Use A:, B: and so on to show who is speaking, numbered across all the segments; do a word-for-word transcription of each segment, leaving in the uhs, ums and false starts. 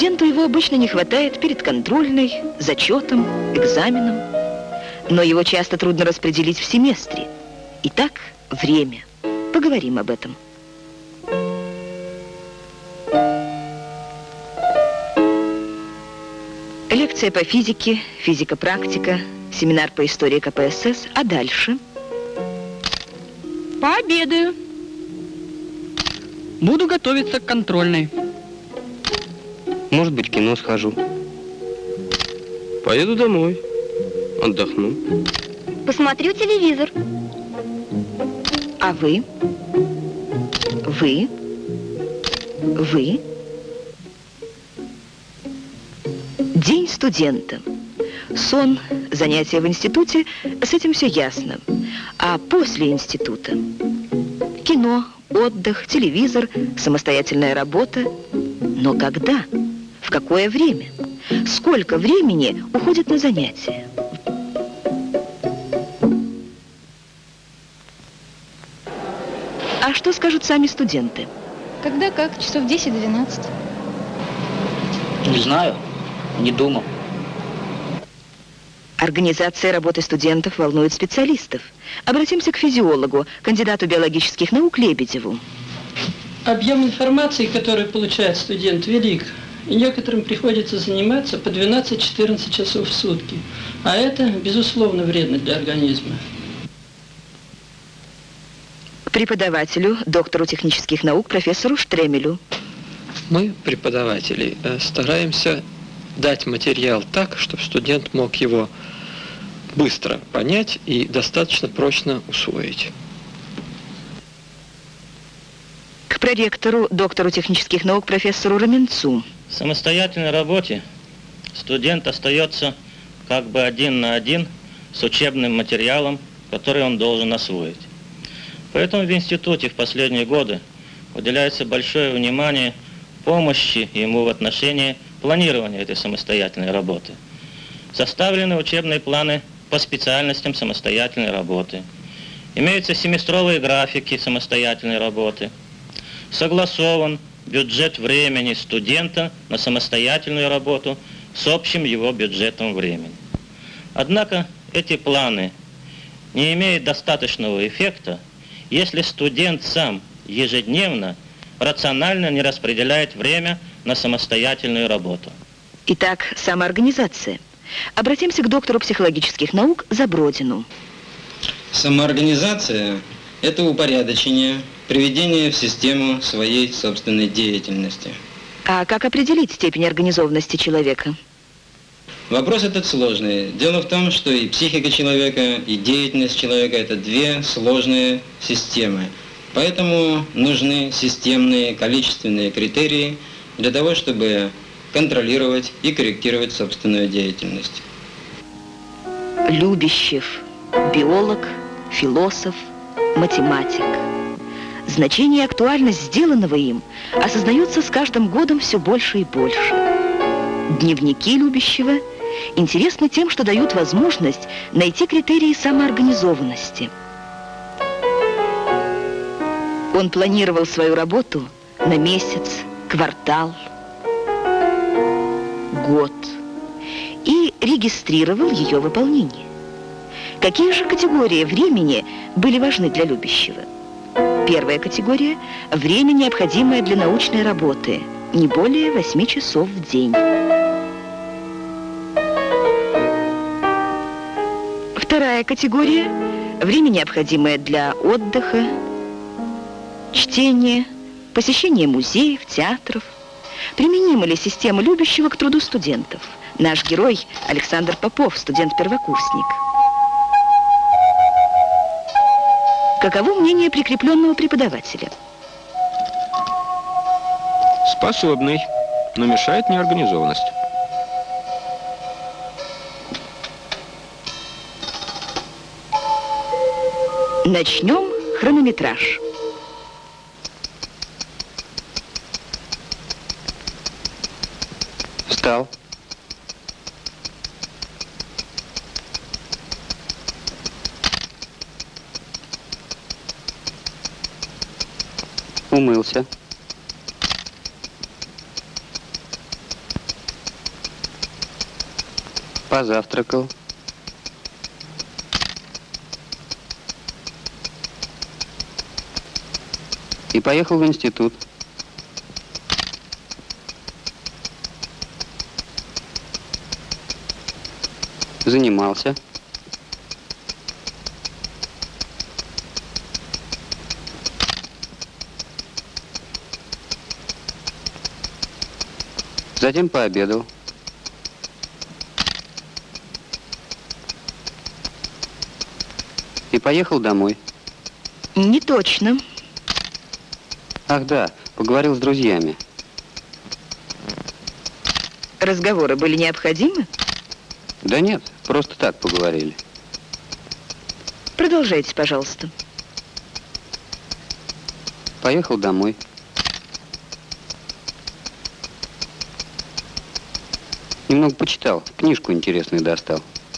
A: Студенту его обычно не хватает перед контрольной, зачетом, экзаменом. Но его часто трудно распределить в семестре. Итак, время. Поговорим об этом. Лекция по физике, физика-практика, семинар по истории ка пэ эс эс. А дальше?
B: Пообедаю. Буду готовиться к контрольной.
C: Может быть, в кино схожу.
D: Поеду домой. Отдохну.
E: Посмотрю телевизор.
A: А вы? Вы? Вы? День студента. Сон, занятия в институте, с этим все ясно. А после института? Кино, отдых, телевизор, самостоятельная работа. Но когда? В какое время? Сколько времени уходит на занятия? А что скажут сами студенты?
F: Когда как? Часов десять-двенадцать.
G: Не знаю, не думал.
A: Организация работы студентов волнует специалистов. Обратимся к физиологу, кандидату биологических наук Лебедеву.
H: Объем информации, который получает студент, велик. И некоторым приходится заниматься по двенадцать-четырнадцать часов в сутки. А это, безусловно, вредно для организма.
A: Преподавателю, доктору технических наук, профессору Штремелю.
I: Мы, преподаватели, стараемся дать материал так, чтобы студент мог его быстро понять и достаточно прочно усвоить.
A: К проректору, доктору технических наук, профессору Раменцу.
J: В самостоятельной работе студент остается как бы один на один с учебным материалом, который он должен освоить. Поэтому в институте в последние годы уделяется большое внимание помощи ему в отношении планирования этой самостоятельной работы. Составлены учебные планы по специальностям самостоятельной работы. Имеются семестровые графики самостоятельной работы. Согласован бюджет времени студента на самостоятельную работу с общим его бюджетом времени. Однако эти планы не имеют достаточного эффекта, если студент сам ежедневно рационально не распределяет время на самостоятельную работу.
A: Итак, самоорганизация. Обратимся к доктору психологических наук Забродину.
K: Самоорганизация – это упорядочение, приведение в систему своей собственной деятельности.
A: А как определить степень организованности человека?
K: Вопрос этот сложный. Дело в том, что и психика человека, и деятельность человека – это две сложные системы. Поэтому нужны системные, количественные критерии для того, чтобы контролировать и корректировать собственную деятельность.
A: Любящев, биолог, философ, математик. Значение и актуальность сделанного им осознается с каждым годом все больше и больше. Дневники Любящева интересны тем, что дают возможность найти критерии самоорганизованности. Он планировал свою работу на месяц, квартал, год и регистрировал ее выполнение. Какие же категории времени были важны для Любящева? Первая категория – время, необходимое для научной работы, не более восьми часов в день. Вторая категория – время, необходимое для отдыха, чтения, посещения музеев, театров. Применима ли система Любящева к труду студентов? Наш герой Александр Попов, студент-первокурсник. Каково мнение прикрепленного преподавателя?
D: Способный, но мешает неорганизованность.
A: Начнем хронометраж.
C: Встал. Умылся. Позавтракал. И поехал в институт. Занимался. Затем пообедал. И поехал домой.
A: Не точно.
C: Ах да, поговорил с друзьями.
A: Разговоры были необходимы?
C: Да нет, просто так поговорили.
A: Продолжайте, пожалуйста.
C: Поехал домой. Немного почитал, книжку интересную достал.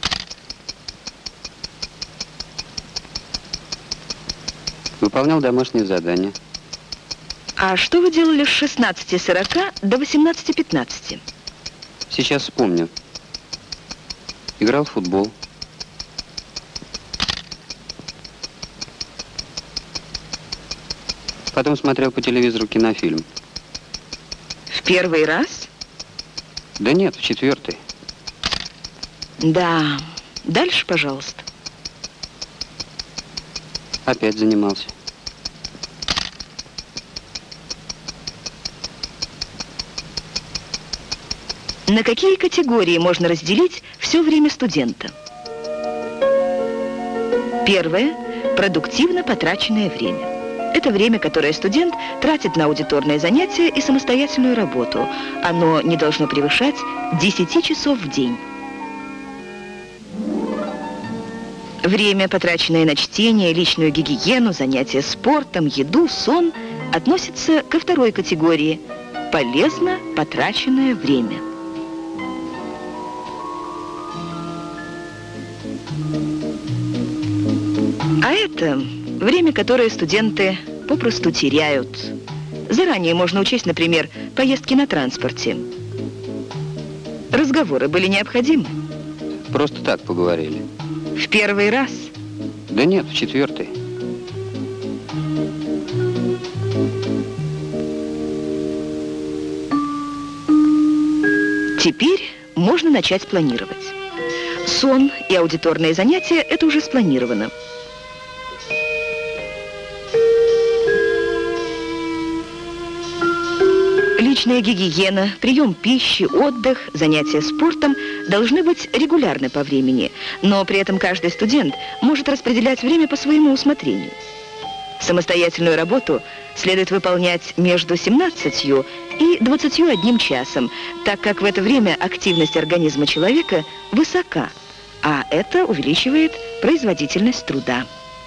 C: Выполнял домашнее задание.
A: А что вы делали с шестнадцати сорока до восемнадцати пятнадцати?
C: Сейчас вспомню. Играл в футбол. Потом смотрел по телевизору кинофильм.
A: В первый раз?
C: Да нет, в четвертый.
A: Да. Дальше, пожалуйста.
C: Опять занимался.
A: На какие категории можно разделить все время студента? Первое – продуктивно потраченное время. Это время, которое студент тратит на аудиторные занятия и самостоятельную работу. Оно не должно превышать десяти часов в день. Время, потраченное на чтение, личную гигиену, занятия спортом, еду, сон, относится ко второй категории – полезно потраченное время. А это время, которое студенты попросту теряют. Заранее можно учесть, например, поездки на транспорте. Разговоры были необходимы?
C: Просто так поговорили.
A: В первый раз?
C: Да нет, в четвертый.
A: Теперь можно начать планировать. Сон и аудиторные занятия – это уже спланировано. Личная гигиена, прием пищи, отдых, занятия спортом должны быть регулярны по времени, но при этом каждый студент может распределять время по своему усмотрению. Самостоятельную работу следует выполнять между семнадцатью и двадцатью одним часом, так как в это время активность организма человека высока, а это увеличивает производительность труда.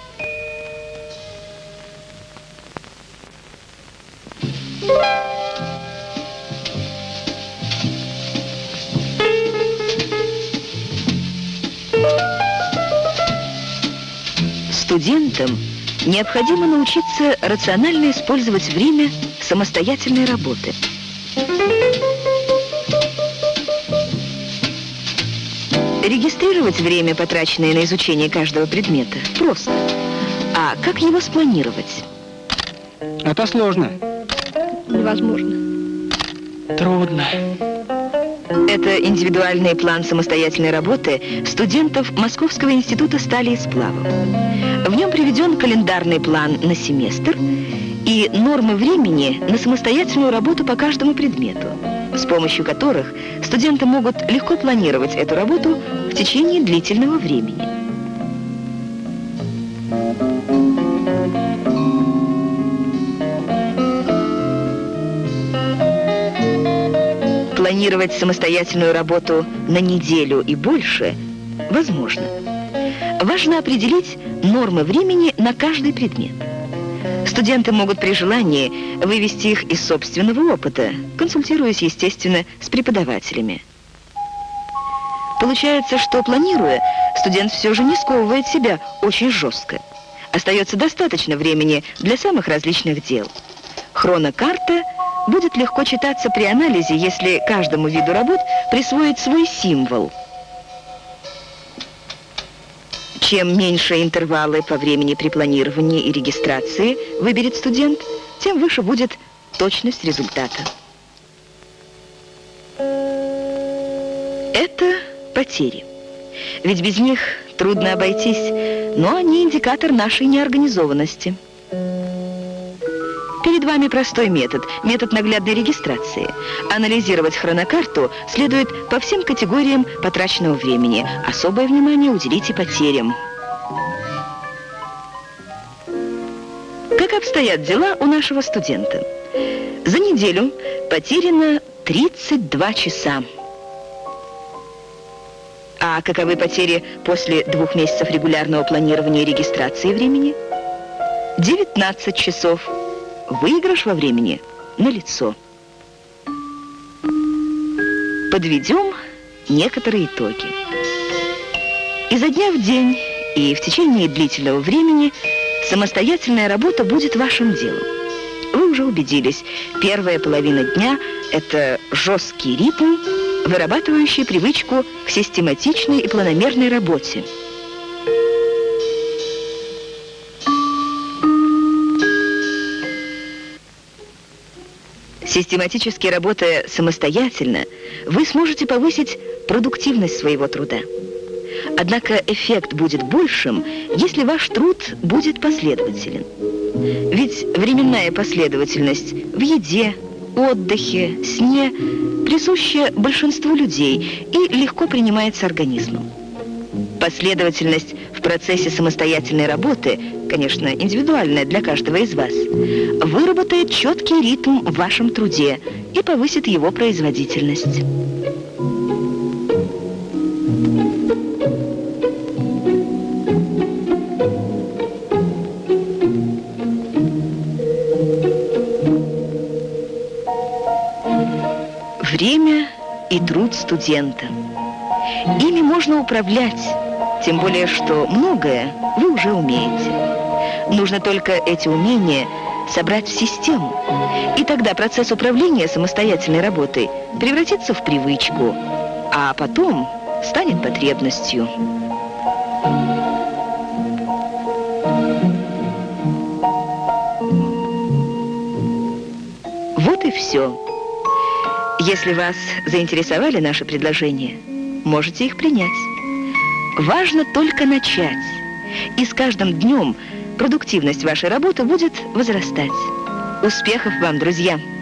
A: Студентам необходимо научиться рационально использовать время самостоятельной работы. Регистрировать время, потраченное на изучение каждого предмета, просто. А как его спланировать?
C: Это сложно.
F: Невозможно.
B: Трудно.
A: Это индивидуальный план самостоятельной работы студентов Московского института стали и сплавов. В нем приведен календарный план на семестр и нормы времени на самостоятельную работу по каждому предмету, с помощью которых студенты могут легко планировать эту работу в течение длительного времени. Планировать самостоятельную работу на неделю и больше возможно. Важно определить нормы времени на каждый предмет. Студенты могут при желании вывести их из собственного опыта, консультируясь, естественно, с преподавателями. Получается, что, планируя, студент все же не сковывает себя очень жестко. Остается достаточно времени для самых различных дел. Хронокарта будет легко читаться при анализе, если каждому виду работ присвоить свой символ. Чем меньше интервалы по времени при планировании и регистрации выберет студент, тем выше будет точность результата. Это потери. Ведь без них трудно обойтись, но они индикатор нашей неорганизованности. Перед вами простой метод, метод наглядной регистрации. Анализировать хронокарту следует по всем категориям потраченного времени. Особое внимание уделите потерям. Как обстоят дела у нашего студента? За неделю потеряно тридцать два часа. А каковы потери после двух месяцев регулярного планирования и регистрации времени? девятнадцать часов. Выигрыш во времени налицо. Подведем некоторые итоги. Изо дня в день и в течение длительного времени самостоятельная работа будет вашим делом. Вы уже убедились, первая половина дня – это жесткий ритм, вырабатывающий привычку к систематичной и планомерной работе. Систематически работая самостоятельно, вы сможете повысить продуктивность своего труда. Однако эффект будет большим, если ваш труд будет последователен. Ведь временная последовательность в еде, отдыхе, сне присуща большинству людей и легко принимается организмом. Последовательность в процессе самостоятельной работы, конечно, индивидуальная для каждого из вас, выработает четкий ритм в вашем труде и повысит его производительность. Время и труд студента. Ими можно управлять, тем более, что многое вы уже умеете. Нужно только эти умения собрать в систему. И тогда процесс управления самостоятельной работой превратится в привычку, а потом станет потребностью. Вот и все. Если вас заинтересовали наши предложения, можете их принять. Важно только начать. И с каждым днем продуктивность вашей работы будет возрастать. Успехов вам, друзья!